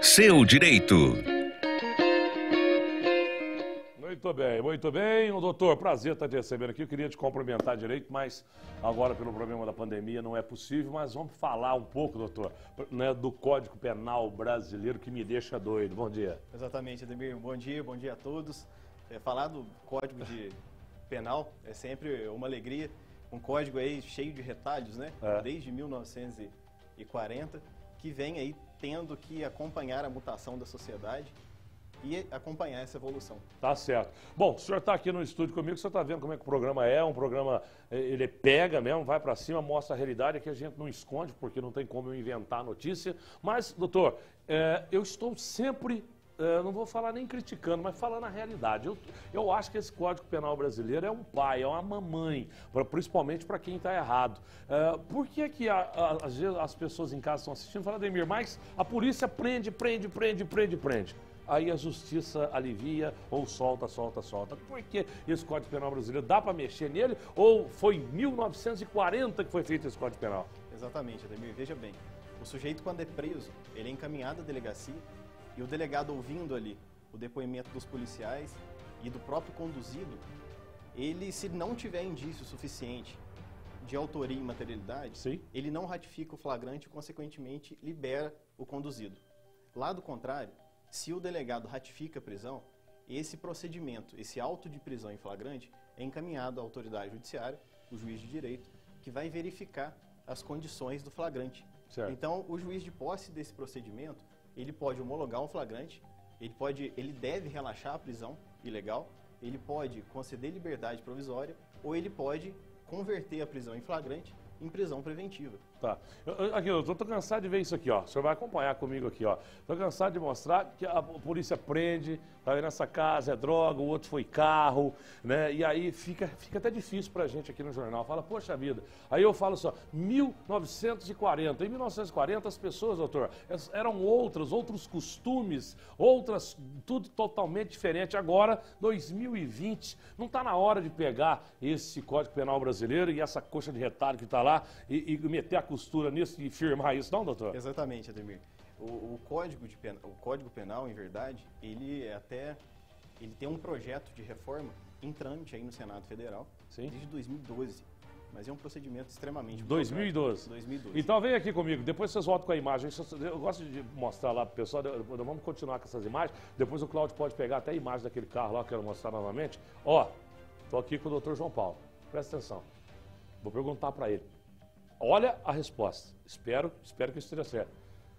seu direito. Muito bem. Doutor, prazer estar te recebendo aqui. Eu queria te cumprimentar direito, mas agora pelo problema da pandemia não é possível. Mas vamos falar um pouco, doutor, né, do Código Penal brasileiro que me deixa doido. Bom dia. Exatamente, Ademir. Bom dia a todos. Falar do Código Penal é sempre uma alegria. Um código aí cheio de retalhos, né? Desde 1940, que vem aí tendo que acompanhar a mutação da sociedade e acompanhar essa evolução. Tá certo. Bom, o senhor está aqui no estúdio comigo, o senhor está vendo como é que o programa é, um programa, ele pega mesmo, vai para cima, mostra a realidade, que a gente não esconde, porque não tem como eu inventar a notícia. Mas, doutor, eu estou sempre, não vou falar nem criticando, mas falando a realidade. Eu acho que esse Código Penal brasileiro é um pai, é uma mamãe, principalmente para quem está errado. Por que que às vezes as pessoas em casa estão assistindo e falam, Ademir, mas a polícia prende. Aí a justiça alivia ou solta. Por que esse Código Penal brasileiro? Dá para mexer nele ou foi em 1940 que foi feito esse Código Penal? Exatamente, Ademir. Veja bem, o sujeito quando é preso, ele é encaminhado à delegacia e o delegado ouvindo ali o depoimento dos policiais e do próprio conduzido, ele, se não tiver indício suficiente de autoria e materialidade, sim, ele não ratifica o flagrante e, consequentemente, libera o conduzido. Lado contrário, se o delegado ratifica a prisão, esse procedimento, esse auto de prisão em flagrante, é encaminhado à autoridade judiciária, o juiz de direito, que vai verificar as condições do flagrante. Certo. Então, o juiz de posse desse procedimento, ele pode homologar um flagrante, ele deve relaxar a prisão ilegal, ele pode conceder liberdade provisória ou ele pode converter a prisão em flagrante em prisão preventiva. Tá. Aqui, eu tô cansado de ver isso aqui, ó. O senhor vai acompanhar comigo aqui, ó. Tô cansado de mostrar que a polícia prende, tá vendo essa casa, é droga, o outro foi carro, né? E aí fica até difícil pra gente aqui no jornal. Fala, poxa vida. Aí eu falo só, 1940. Em 1940 as pessoas, doutor, eram outros costumes, tudo totalmente diferente. Agora, 2020, não tá na hora de pegar esse Código Penal brasileiro e essa coxa de retalho que tá lá e meter a costura nisso e firmar isso, não, doutor? Exatamente, Ademir. O Código Penal, em verdade, ele tem um projeto de reforma em trâmite aí no Senado Federal, sim, desde 2012. Mas é um procedimento extremamente... 2012. 2012. Então vem aqui comigo, depois vocês voltam com a imagem. Eu gosto de mostrar lá pro pessoal, vamos continuar com essas imagens. Depois o Cláudio pode pegar até a imagem daquele carro lá, que eu quero mostrar novamente. Ó, tô aqui com o doutor João Paulo. Presta atenção. Vou perguntar para ele. Olha a resposta. Espero que esteja certo.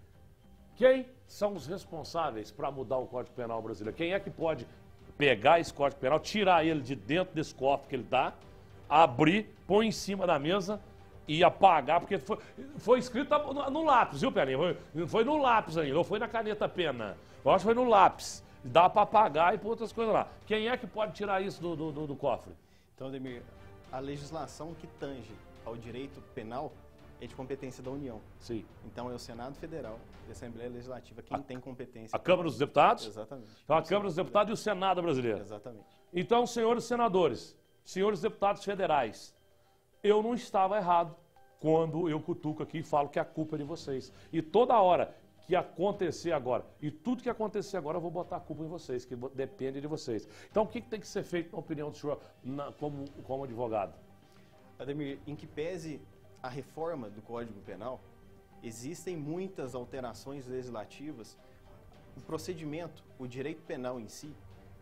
Quem são os responsáveis para mudar o Código Penal brasileiro? Quem é que pode pegar esse Código Penal, tirar ele de dentro desse cofre que ele está, abrir, pôr em cima da mesa e apagar, porque foi escrito no lápis, viu, Pelinha? Foi no lápis ainda, não foi na caneta pena. Eu acho que foi no lápis. Dá para apagar e pôr outras coisas lá. Quem é que pode tirar isso do cofre? Então, Ademir, a legislação que tange ao direito penal é de competência da União. Sim. Então é o Senado Federal e a Assembleia Legislativa quem tem competência. A Câmara dos Deputados? Exatamente. Então a Câmara dos Deputados e o Senado brasileiro. Exatamente. Então, senhores senadores, senhores deputados federais, eu não estava errado quando eu cutuco aqui e falo que a culpa é de vocês. E toda hora que acontecer agora, e tudo que acontecer agora, eu vou botar a culpa em vocês, que depende de vocês. Então o que tem que ser feito, na opinião do senhor, como advogado? Ademir, em que pese a reforma do Código Penal, existem muitas alterações legislativas. O procedimento, o direito penal em si,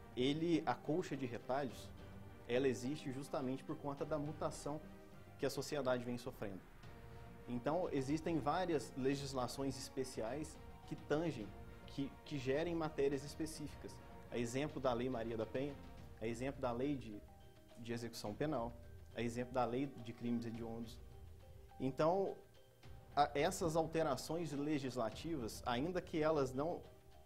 a colcha de retalhos, ela existe justamente por conta da mutação que a sociedade vem sofrendo. Então, existem várias legislações especiais que tangem, que gerem matérias específicas. A exemplo da Lei Maria da Penha, a exemplo da Lei de Execução Penal, a exemplo da Lei de Crimes Hediondos. Então, essas alterações legislativas, ainda que elas não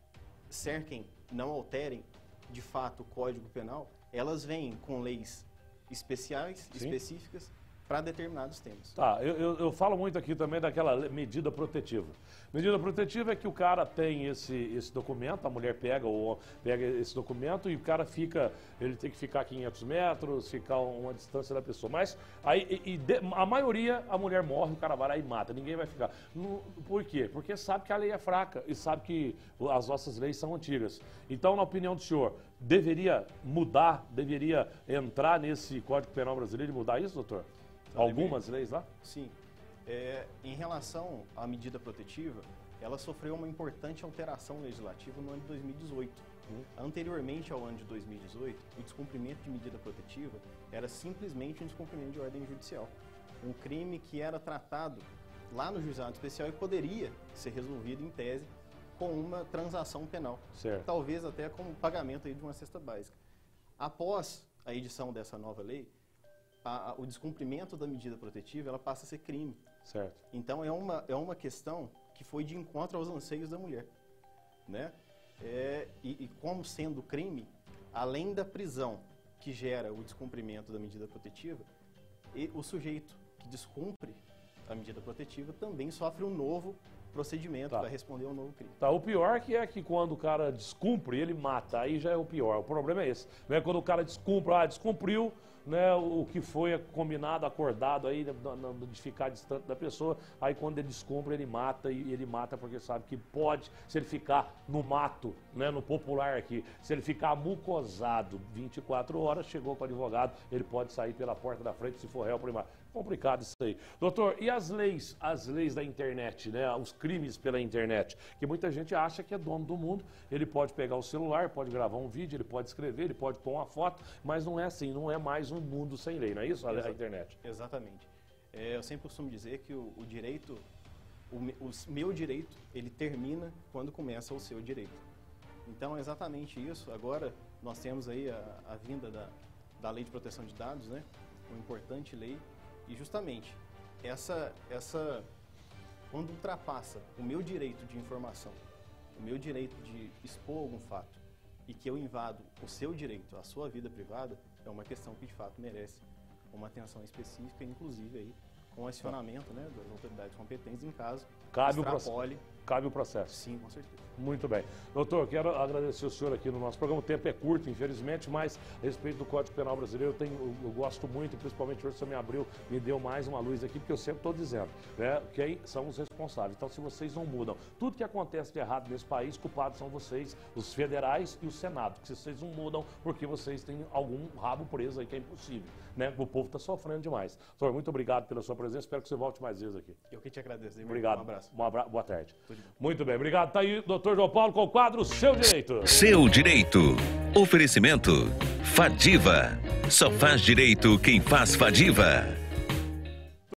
alterem de fato o Código Penal, elas vêm com leis especiais, sim, específicas, para determinados temas. Tá, eu falo muito aqui também daquela medida protetiva. Medida protetiva é que o cara tem esse documento, a mulher pega esse documento e o cara ele tem que ficar 500 metros, ficar uma distância da pessoa. Mas aí, a maioria, a mulher morre, o cara vai lá e mata, ninguém vai ficar. Por quê? Porque sabe que a lei é fraca e sabe que as nossas leis são antigas. Então, na opinião do senhor, deveria mudar, deveria entrar nesse Código Penal brasileiro e mudar isso, doutor? Algumas leis lá? Sim. Em relação à medida protetiva, ela sofreu uma importante alteração legislativa no ano de 2018. Anteriormente ao ano de 2018, o descumprimento de medida protetiva era simplesmente um descumprimento de ordem judicial. Um crime que era tratado lá no juizado especial e poderia ser resolvido em tese com uma transação penal. Certo. Talvez até com o pagamento aí de uma cesta básica. Após a edição dessa nova lei, o descumprimento da medida protetiva ela passa a ser crime. Certo. Então é uma questão que foi de encontro aos anseios da mulher, né? E como sendo crime, além da prisão que gera o descumprimento da medida protetiva, o sujeito que descumpre a medida protetiva também sofre um novo procedimento para responder ao novo crime. Tá, o pior é que quando o cara descumpre, ele mata, aí já é o pior. O problema é esse, né? Quando o cara descumpriu, né, o que foi combinado, acordado aí, de ficar distante da pessoa, aí quando ele descumpre, ele mata, e ele mata porque sabe que pode, se ele ficar no mato, né, no popular aqui, se ele ficar mucosado 24 horas, chegou com o advogado, ele pode sair pela porta da frente se for réu primário. Complicado isso aí. Doutor, e as leis da internet, né? Os crimes pela internet, que muita gente acha que é dono do mundo, ele pode pegar o celular, pode gravar um vídeo, ele pode escrever, ele pode pôr uma foto, mas não é assim, não é mais um mundo sem lei, não é isso? A internet. Exatamente. Eu sempre costumo dizer que o direito, o meu direito, ele termina quando começa o seu direito. Então é exatamente isso. Agora nós temos aí a vinda da Lei de Proteção de Dados, né? Uma importante lei. E justamente, quando ultrapassa o meu direito de informação, o meu direito de expor algum fato, e que eu invado o seu direito, a sua vida privada, é uma questão que de fato merece uma atenção específica, inclusive aí, com acionamento, né, das autoridades competentes em caso Cabe o processo. Sim, com certeza. Muito bem. Doutor, quero agradecer o senhor aqui no nosso programa. O tempo é curto, infelizmente, mas a respeito do Código Penal brasileiro, eu gosto muito, principalmente hoje você me abriu, me deu mais uma luz aqui, porque eu sempre estou dizendo, né, quem são os responsáveis. Então, se vocês não mudam, tudo que acontece de errado nesse país, culpados são vocês, os federais e o Senado, que vocês não mudam porque vocês têm algum rabo preso aí que é impossível, né? O povo está sofrendo demais. Doutor, muito obrigado pela sua presença, espero que você volte mais vezes aqui. Eu que te agradeço. Obrigado. Um abraço. Boa tarde. Muito bem, obrigado. Tá aí, doutor João Paulo, com o quadro Seu Direito. Seu Direito. Oferecimento Fadiva. Só faz direito quem faz Fadiva.